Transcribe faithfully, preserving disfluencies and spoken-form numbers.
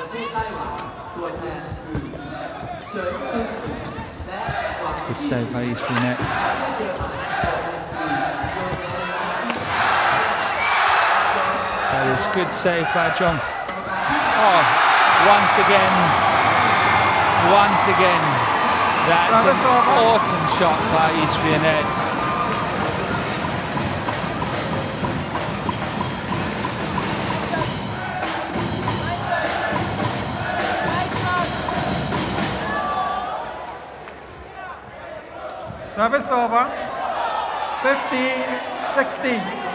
Good save by Isriyanet. That is good save by Chung. Oh, once again, once again, that's an awesome shot by Isriyanet. Service over, fifteen sixteen.